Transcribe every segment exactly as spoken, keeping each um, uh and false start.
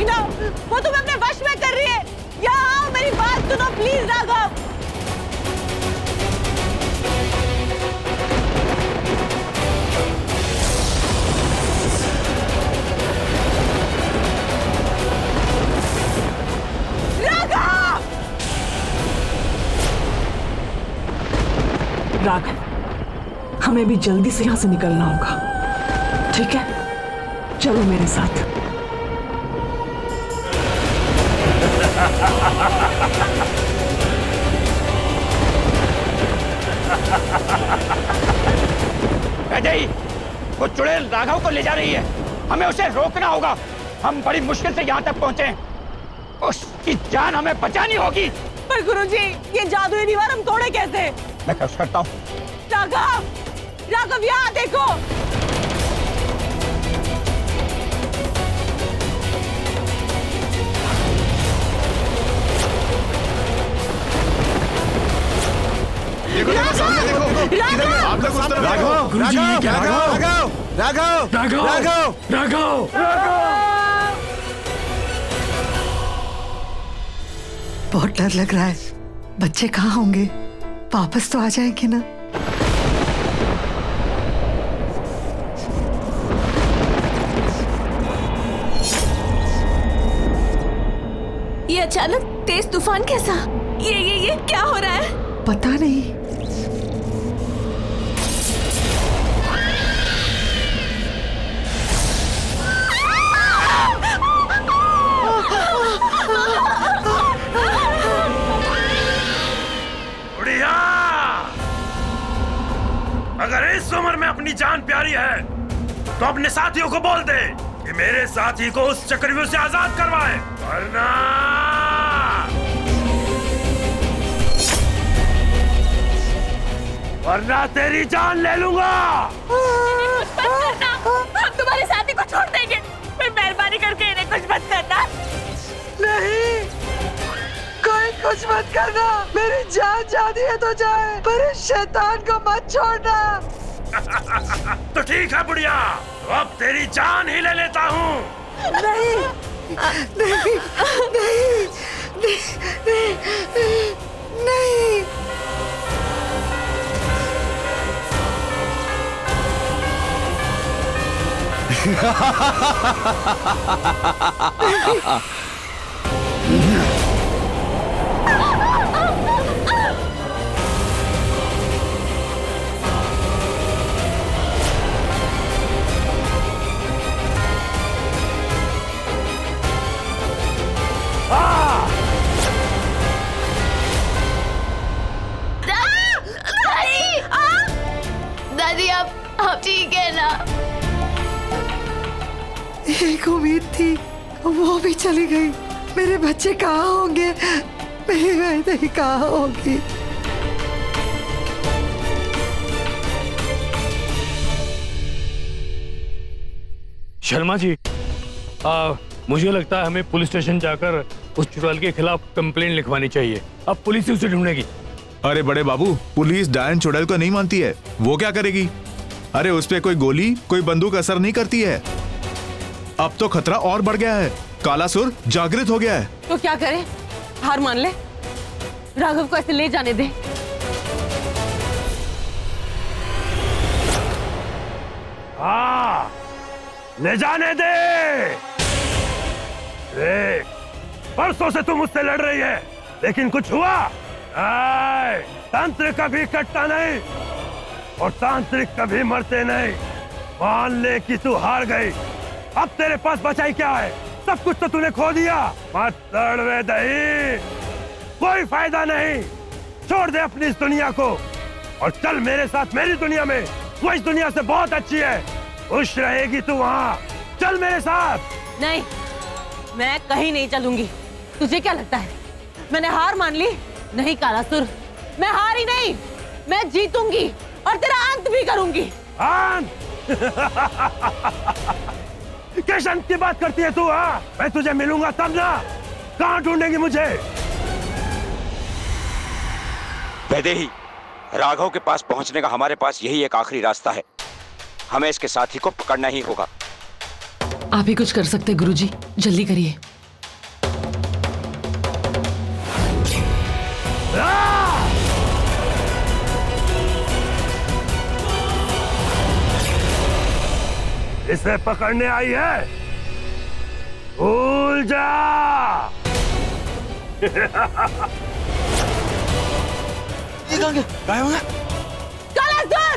देखना, वो तुम्हें अपने वश में कर रही है। यहाँ आओ, मेरी बात सुनो प्लीज राघव। राघव! राघव, हमें भी जल्दी से यहाँ से निकलना होगा, ठीक है? चलो मेरे साथ। वैदेही, वो चुड़ैल राघव को ले जा रही है, हमें उसे रोकना होगा। हम बड़ी मुश्किल से यहाँ तक पहुँचे, उसकी जान हमें बचानी होगी। पर गुरुजी, ये जादुई दीवार हम तोड़े कैसे? मैं कोशिश करता हूँ। राघव, राघव यहाँ देखो। देखो देखो सामने देखो, इधर में आप लोग सामने देखो। राघव, राघव, राघव, राघव, राघव, राघव, राघव, बहुत डर लग रहा है। बच्चे कहाँ होंगे? वापस तो आ जाएंगे ना? ये अचानक तेज तूफान कैसा? ये ये ये क्या हो रहा है? पता नहीं। बुढ़िया, अगर इस उम्र में अपनी जान प्यारी है तो अपने साथियों को बोल दे कि मेरे साथी को उस चक्रव्यूह से आजाद करवाए, वरना वरना तेरी जान ले लूंगा। हम तुम्हारे साथी को छोड़ देंगे, फिर मेहरबानी करके इन्हें कुछ मत करना। नहीं, कोई कुछ मत करना। मेरी जान जाती है तो जाए, पर इस शैतान को मत छोड़ना। तो ठीक है बुढ़िया, तो अब तेरी जान ही ले लेता हूँ। नहीं, नहीं, नहीं, नहीं, नहीं, नहीं। दादी, आप आप ठीक है ना? एक उम्मीद थी, वो भी चली गई। मेरे बच्चे कहाँ होंगे? मेरी वैदेही कहाँ होगी? शर्मा जी, आ, मुझे लगता है हमें पुलिस स्टेशन जाकर उस चुड़ैल के खिलाफ कंप्लेंट लिखवानी चाहिए। अब पुलिस ही उसे ढूंढेगी। अरे बड़े बाबू, पुलिस डायन चुड़ैल को नहीं मानती है, वो क्या करेगी? अरे उस पे कोई गोली, कोई बंदूक असर नहीं करती है। अब तो खतरा और बढ़ गया है, कालासुर जागृत हो गया है। तो क्या करें? हार मान ले? राघव को ऐसे ले जाने दे। हाँ, ले जाने दे। देख, परसों से तुम मुझसे लड़ रही है, लेकिन कुछ हुआ? आए, तंत्र कभी कटता नहीं और तांत्रिक कभी मरते नहीं। मान ले कि तू हार गई, अब तेरे पास बचा ही क्या है? सब कुछ तो तूने खो दिया। मत लड़ वैदेही, कोई फायदा नहीं। छोड़ दे अपनी इस दुनिया को और चल मेरे साथ मेरी दुनिया में। वो इस दुनिया से बहुत अच्छी है, खुश रहेगी तू वहाँ। चल मेरे साथ। नहीं, मैं कहीं नहीं चलूंगी। तुझे क्या लगता है मैंने हार मान ली? नहीं कालासुर, मैं हारी नहीं, मैं जीतूंगी और तेरा अंत भी करूंगी। अंत? किस अंत की बात करती है तू? हाँ, मैं तुझे मिलूंगा तब ना। कहाँ ढूंढेगी मुझे? वैदेही, राघव के पास पहुंचने का हमारे पास यही एक आखिरी रास्ता है। हमें इसके साथी को पकड़ना ही होगा। आप ही कुछ कर सकते गुरुजी, जल्दी करिए। इसे पकड़ने आई है? भूल जा। ये कहाँ गया? गायब हो गया? कालासुर!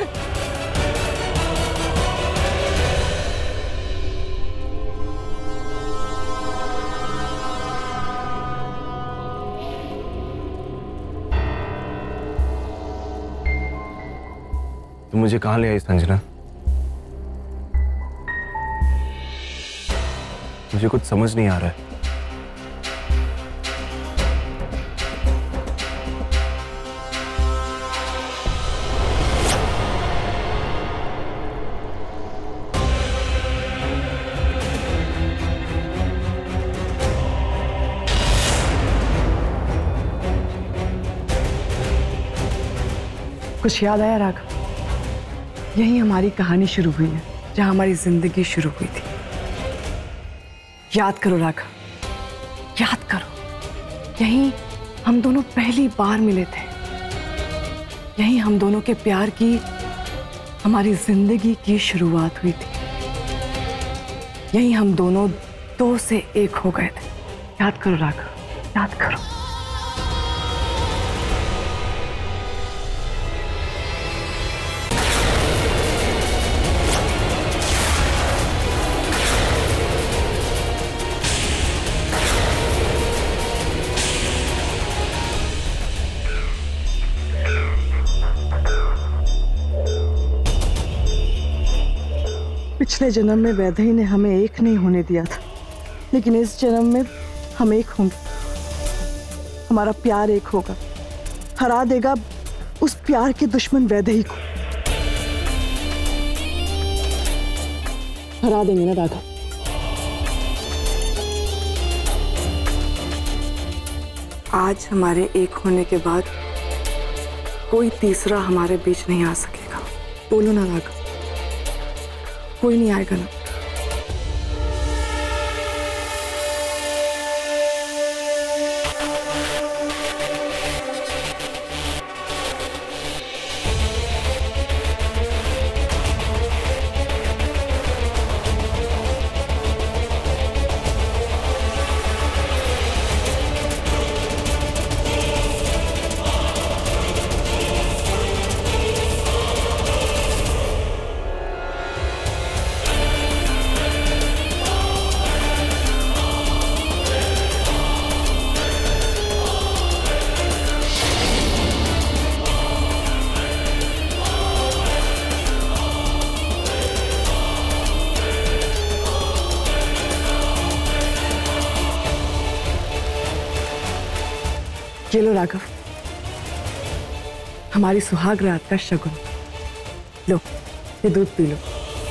तुम मुझे कहाँ ले आई संजना? मुझे कुछ समझ नहीं आ रहा है। कुछ याद आया राघव? यही हमारी कहानी शुरू हुई है, जहां हमारी जिंदगी शुरू हुई थी। याद करो राघव, याद करो। यहीं हम दोनों पहली बार मिले थे। यहीं हम दोनों के प्यार की, हमारी जिंदगी की शुरुआत हुई थी। यहीं हम दोनों दो से एक हो गए थे। याद करो राघव, याद करो। पिछले जन्म में वैदेही ने हमें एक नहीं होने दिया था, लेकिन इस जन्म में हम एक होंगे। हमारा प्यार एक होगा, हरा देगा उस प्यार के दुश्मन वैदेही को। हरा देंगे ना राघव? आज हमारे एक होने के बाद कोई तीसरा हमारे बीच नहीं आ सकेगा। बोलो ना राघव, कोई नहीं आएगा ना? ये लो राघव, हमारी सुहाग रात का शगुन। लो, ये दूध पी लो।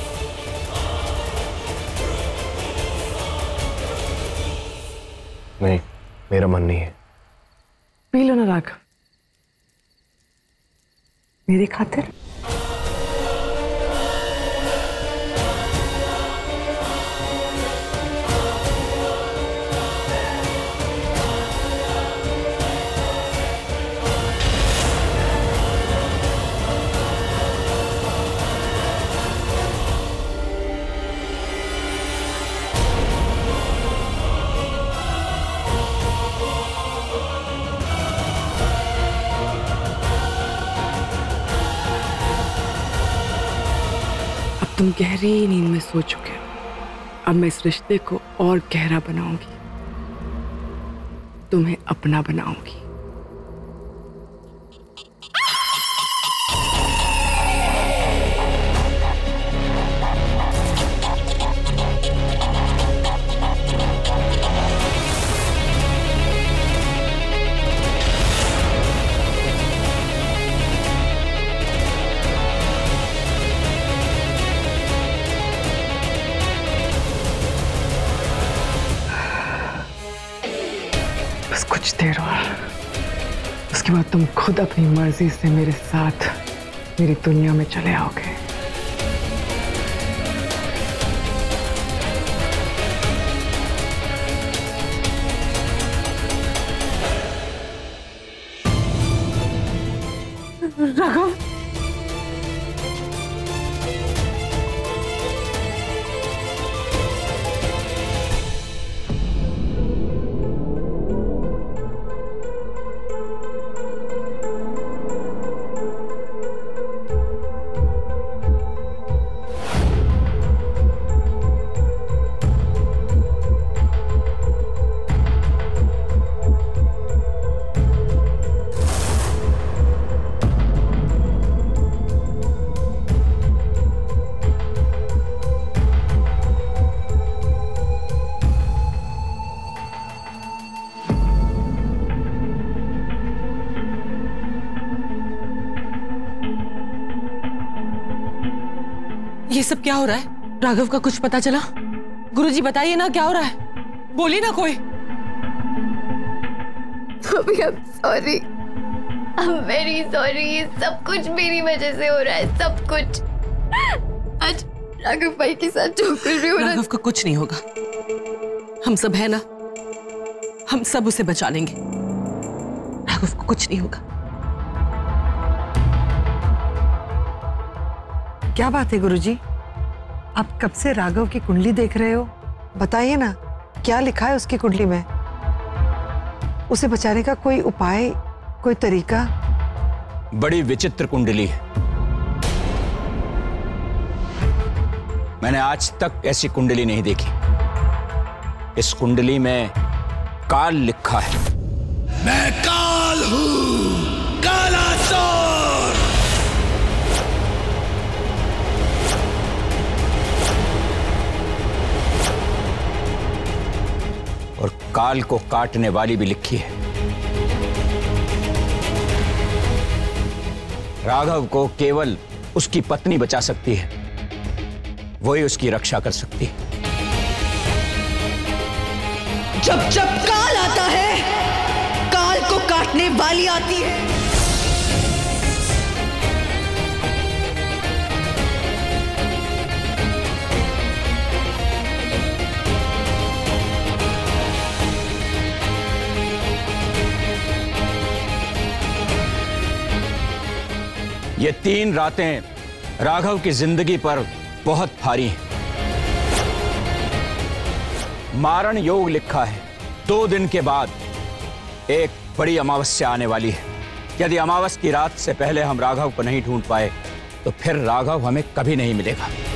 नहीं, मेरा मन नहीं है। पी लो ना राघव, मेरी खातिर। तुम गहरी नींद में सो चुके हो। अब मैं इस रिश्ते को और गहरा बनाऊंगी, तुम्हें अपना बनाऊंगी। बस कुछ देर और, उसके बाद तुम खुद अपनी मर्जी से मेरे साथ मेरी दुनिया में चले आओगे। राघव, ये सब क्या हो रहा है? राघव का कुछ पता चला? गुरुजी बताइए ना, क्या हो रहा है? बोली ना कोई। Mummy I am sorry, I am very sorry. ये सब कुछ मेरी वजह से हो रहा है, सब कुछ। आज राघव भाई के साथ जो कुछ भी हो रहा है। राघव का कुछ नहीं होगा, हम सब है ना, हम सब उसे बचा लेंगे। राघव को कुछ नहीं होगा। क्या बात है गुरुजी? आप कब से राघव की कुंडली देख रहे हो? बताइए ना, क्या लिखा है उसकी कुंडली में? उसे बचाने का कोई उपाय, कोई तरीका? बड़ी विचित्र कुंडली है। मैंने आज तक ऐसी कुंडली नहीं देखी। इस कुंडली में काल लिखा है। मैं काल हूं, कालासुर। और काल को काटने वाली भी लिखी है। राघव को केवल उसकी पत्नी बचा सकती है, वही उसकी रक्षा कर सकती है। जब जब काल आता है, काल को काटने वाली आती है। ये तीन रातें राघव की जिंदगी पर बहुत भारी हैं। मारण योग लिखा है। दो दिन के बाद एक बड़ी अमावस्या आने वाली है। यदि अमावस्या की रात से पहले हम राघव को नहीं ढूंढ पाए तो फिर राघव हमें कभी नहीं मिलेगा।